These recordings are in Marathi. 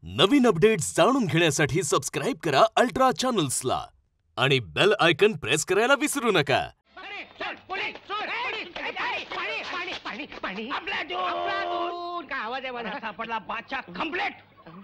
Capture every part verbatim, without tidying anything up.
नवीन अपडेट्स जाणून घेण्यासाठी सबस्क्राईब करा अल्ट्रा चॅनल्सला आणि बेल आयकॉन प्रेस करायला विसरू नका. सापडला बादशाह कंप्लेट.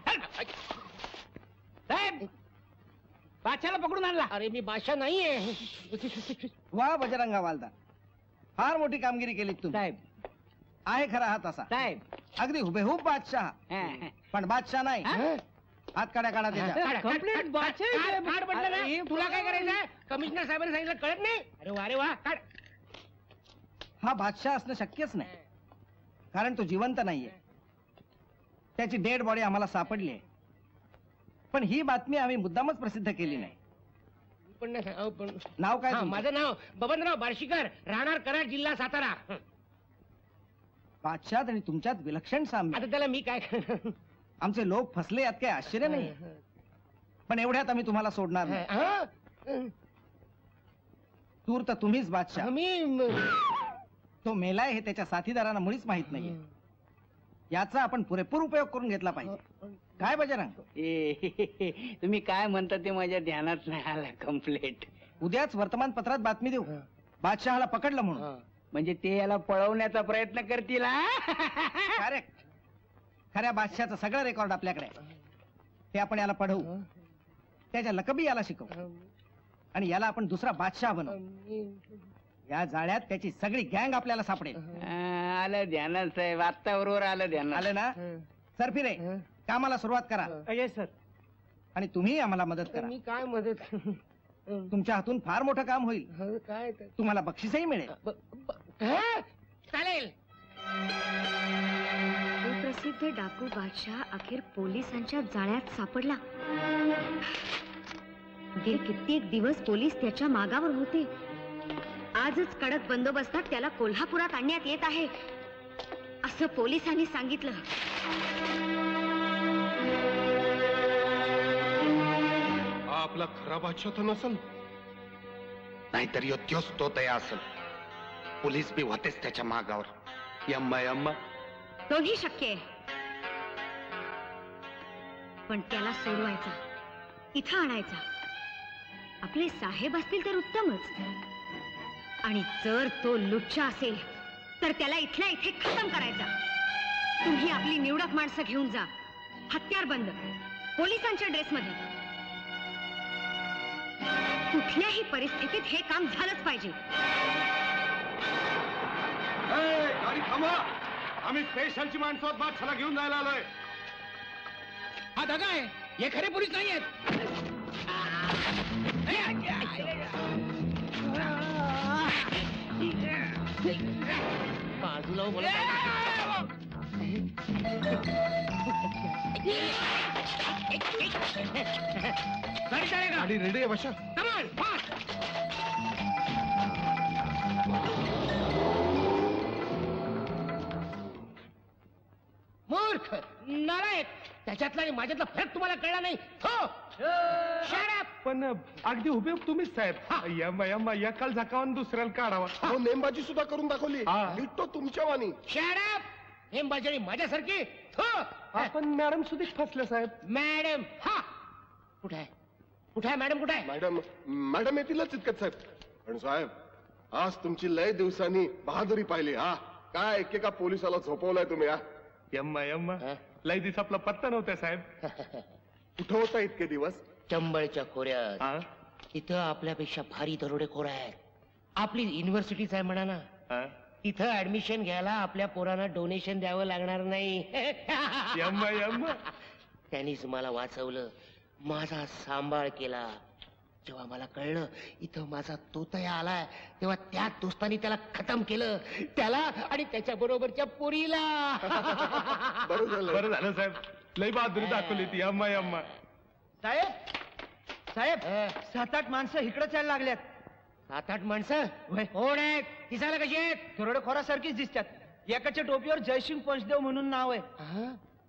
बादशाला पकडून आणला. अरे मी बादशाह नाहीये. वा बजरंगा वालदा, फार मोठी कामगिरी केली तुम्ही साहेब. आहे खरा हा तसा साहेब, अगदी हुबेहूब बादशाह, पण बादशाह नाही. हात काढा काढा त्याच्या. कंप्लेंट बादशाह म्हटलं ना. तुला काय करायचं? कमिशनर साहेबांनी सांगितलं कळत नाही. अरे वा रे वा. काढ. हा बादशाह असणं शक्यच नाही, कारण तो जिवंत नाहीये. त्याची डेड बॉडी आम्हाला सापडली आहे, पण ही बातमी आम्ही मुद्दामच प्रसिद्ध केली नाही. पण नाही, पण नाव काय हा, तुमचं? माझं नाव बबनराव बार्शीकर, राहणार कराड, जिल्हा सातारा. बादशाह आणि तुमच्यात विलक्षण साम्य. आता त्याला मी काय करणार? आमचे लोक फसले यात काही आश्चर्य नाही, पण एवढ्यात आम्ही तुम्हाला सोडणार नाही. हा? तूर तर तुम्हीच बादशाह. मी तो मेलाय हे त्याच्या साथीदारांना मुळीच माहित नाहीये. याचा आपण पुरेपूर उपयोग करून घेतला पाहिजे. काय बजरंग? तुम्ही काय म्हणता ते माझ्या ध्यानात नाही आलं. कंप्लेंट उद्याच वर्तमानपत्रात बातमी देऊ, बादशहाला पकडलं म्हणून. म्हणजे ते याला पळवण्याचा प्रयत्न करतील. करेक्ट. खऱ्या बादशाचं सगळं रेकॉर्ड आपल्याकडे आहे. ते आपण याला पढवू, त्याच्या लकबी याला शिकवू, आणि याला आपण दुसरा बादशाह बनवू. या जाळ्यात त्याची सगळी गँग आपल्याला सापडेल. आलं ध्यानात साहेब, आत्ता बरोबर आलं ध्यानात. आलं ना? सर फिरे कामाला सुरुवात करा. अजय सर. आणि तुम्ही आम्हाला मदत करा. मी काय मदत? तुमच्या हातून फार मोठं काम होईल. काय तुम्हाला बक्षीसही मिळेल. चालेल. प्रसिद्ध डाकू बादशाह अखेर पोलिसांच्या जाळ्यात सापडला. गेले कित्येक दिवस पोलीस त्याच्या मागावर होते. आजच कडक बंदोबस्तात त्याला कोल्हापुरात आणण्यात येत आहे असं पोलिसांनी सांगितलं. हा आपला खरा बादशाह तर नसल, नाहीतर योत्योच तो तया असल. पोलीस बी होतेच त्याच्या मागावर. यम्मा यम्मा तोही शक्य आहे, पण त्याला सोडवायचा, इथं आणायचा. आपले साहेब असतील तर उत्तमच, आणि जर तो लुच्चा असेल तर त्याला इथल्या इथे खतम करायचा. तुम्ही आपली निवडक माणसं घेऊन जा, हत्यार बंद, पोलिसांच्या ड्रेसमध्ये. कुठल्याही परिस्थितीत हे काम झालंच पाहिजे. गाडी थांबा, आम्ही स्पेशलची माणसं बादशाला घेऊन जायला आलोय. हा दगा आहे, हे खरे पोलीस नाही आहेत. बाजूला बोला. गाडी रेडी आहे बादशाह. मूर्ख, नालायक, त्याच्यातला आणि माझ्यातला फरक तुम्हाला कळला नाही. हो, पण अगदी उभे तुम्हीच साहेब. यम्मा यम्मा एकाल झाकावून दुसऱ्याला काढावा. नेमबाजी सुद्धा करून दाखवली. तो तुमच्या वाणी. शॅडप. नेमबाजी माझ्यासारखी. पण मॅडम सुधीच फसले साहेब. मॅडम हा कुठे आहे? कुठे आहे मॅडम? कुठे आहे मॅडम? मॅडम येतीलच इतकंच साहेब. पण साहेब, आज तुमची लय दिवसांनी बहादुरी पाहिली. हा काय एकेका पोलिसाला झोपवलाय तुम्ही. हा यम्मा यम्मा लय दिवस आपला पत्ता नव्हता साहेब. कुठं होता इतके दिवस? चंबळच्या खोऱ्यात. तिथं आपल्यापेक्षा भारी दरोडेखोर आहेत. आपली युनिव्हर्सिटीच आहे म्हणा ना. तिथं ऍडमिशन घ्यायला आपल्या पोरांना डोनेशन द्यावं लागणार नाही. यम्मा यम्मा त्यांनीच मला वाचवलं, माझा सांभाळ केला. जेव्हा मला कळलं इथं माझा तोतया आलाय, तेव्हा त्या दोस्तानी त्याला खतम केलं, त्याला आणि त्याच्या बरोबरच्या पोरीला. बरं झालं बरं झालं साहेब. लय बहादुरी दाखवली ती. यम्मा यम्मा. साहेब साहेब सात आठ माणसं इकडेच यायला लागल्यात. सात आठ माणसं कोण आहेत? दिसायला कशी आहेत? दरोडेखोरासारखीच दिसतात. एकाच्या टोपीवर जयसिंग पंचदेव म्हणून नाव आहे.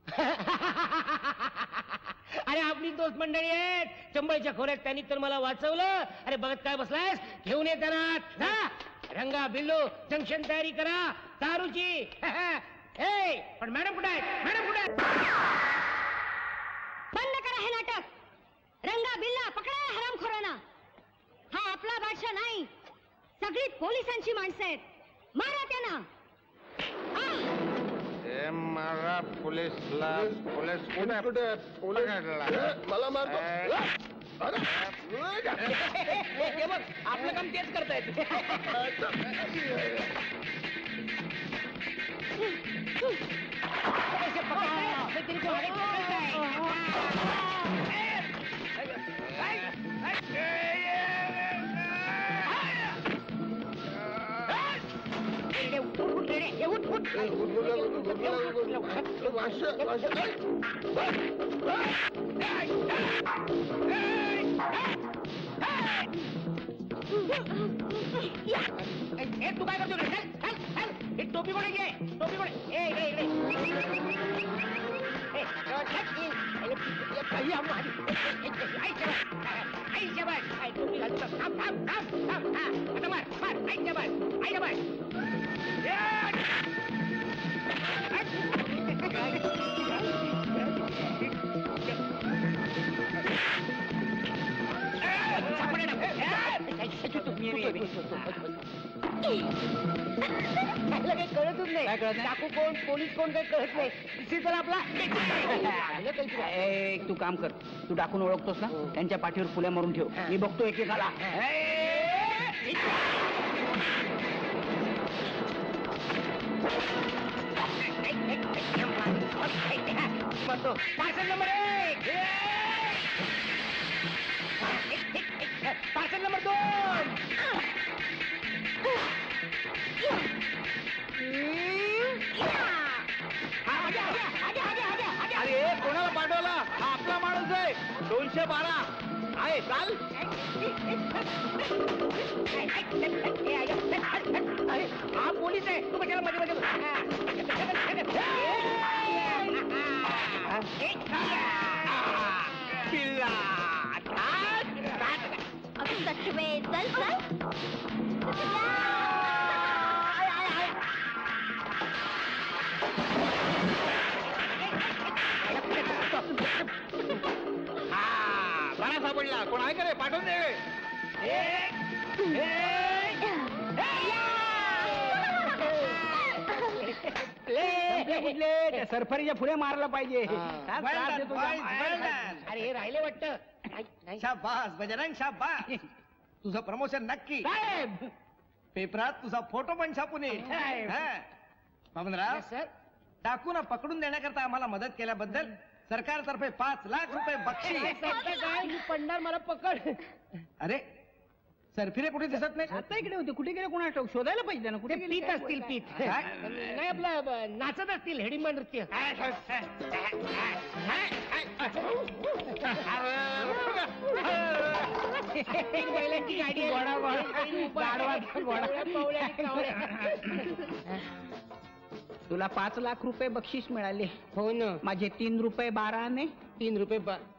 अरे आपली दोस्त मंडळी आहेत चंबळच्या खोऱ्यात. त्यांनी तर मला वाचवलं. अरे बघत काय बसलायस? घेऊन ये त्यांना. रंगा बिल्लू जंक्शन तयारी करा दारूची. पण मॅडम कुठे आहेत? मॅडम कुठे आहेत? हे नाटक रंगा बिल्ला पकडा हरामखोरांना. हा आपला बादशाह नाही, सगळी पोलिसांची माणसं आहेत. मारा त्यांना. मारा पोलीसला पोलीस पोलीस कुठे आहे? पोलीस ए, मला मारतो. आपलं काम तेच करतायत. तू काय करतो? टोपी कोणी घे, टोपी कोणी? काही कळतच नाही. टाकू कोण पोलीस कोण काही कळत नाही. दिसेल तर आपला तू काम कर, तू डाकून ओळखतोस ना, त्यांच्या पाठीवर फुल्या मारून ठेव. मी बघतो एकेकाला. पार्सल नंबर एक, पार्सल नंबर दोन. अरे कोणाला पाठवला? हा आपला माणूस आहे. दोनशे बारा आहे. चाल. हा पोलीस आहे. तू कशाला मध्ये मध्ये पिल्ला चल चल. हा बरा सापडला. कोण आहे का रे? पाठवून दे. कुठले त्या सरफरीच्या पुढे मारला पाहिजे. अरे हे राहिले वाटतं. शाबास बजरंग शाबास. तुझं प्रमोशन नक्की. पेपरात तुझा फोटो पण छापून येईल. बाबनराव सर, टाकून पकडून देण्याकरता आम्हाला मदत केल्याबद्दल सरकारतर्फे पाच लाख रुपये बक्षीस. पंडार मला पकड. अरे सरफिरे कुठे दिसत नाही. आता इकडे होते. कुठे गेले कोणा ठाऊक. शोधायला पाहिजे ना. कुठे पीत असतील पीत. नाही आपलं नाचत असतील हेडिंग नृत्य. तुला पाच लाख रुपये बक्षीस मिळाले. हो ना. माझे तीन रुपये बारा आणे. तीन रुपये